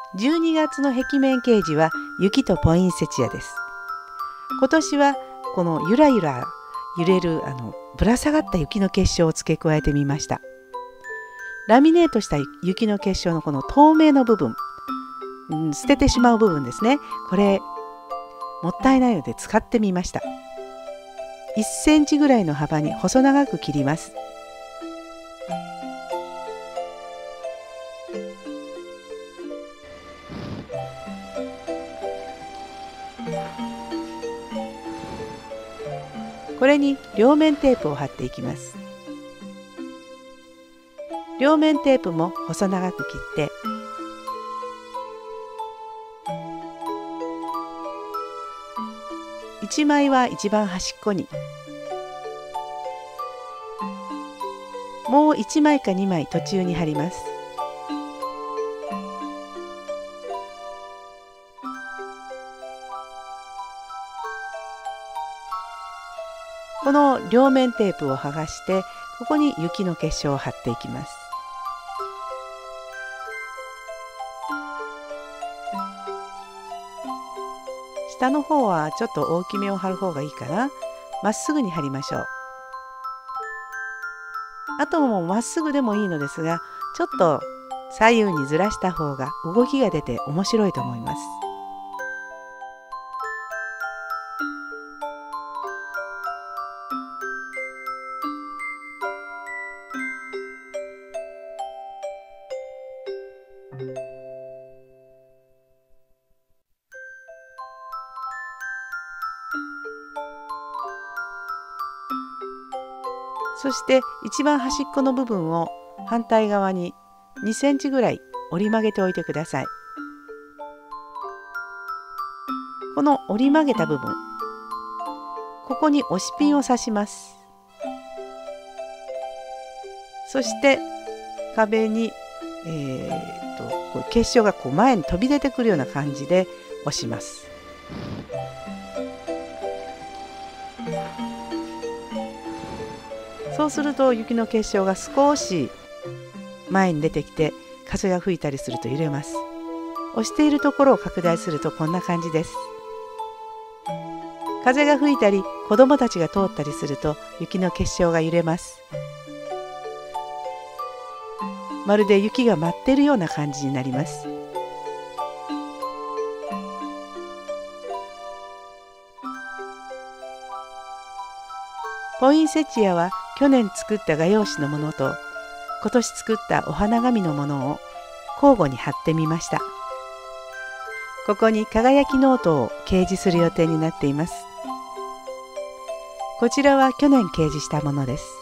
12月の壁面掲示は雪とポインセチアです。今年はこのゆらゆら揺れるぶら下がった雪の結晶を付け加えてみました。ラミネートした雪の結晶のこの透明の部分、捨ててしまう部分ですね。これもったいないので使ってみました。1センチぐらいの幅に細長く切ります。これに両面テープを貼っていきます。両面テープも細長く切って1枚は一番端っこに、もう1枚か2枚途中に貼ります。この両面テープを剥がして、ここに雪の結晶を貼っていきます。下の方はちょっと大きめを貼る方がいいかな。まっすぐに貼りましょう。あともまっすぐでもいいのですが、ちょっと左右にずらした方が動きが出て面白いと思います。そして一番端っこの部分を反対側に2センチぐらい折り曲げておいてください。この折り曲げた部分、ここに押しピンを刺します。そして壁に、結晶が前に飛び出てくるような感じで押します。そうすると雪の結晶が少し前に出てきて、風が吹いたりすると揺れます。押しているところを拡大するとこんな感じです。風が吹いたり子どもたちが通ったりすると雪の結晶が揺れます。まるで雪が舞っているような感じになります。ポインセチアは去年作った画用紙のものと今年作ったお花紙のものを交互に貼ってみました。ここに輝きノートを掲示する予定になっています。こちらは去年掲示したものです。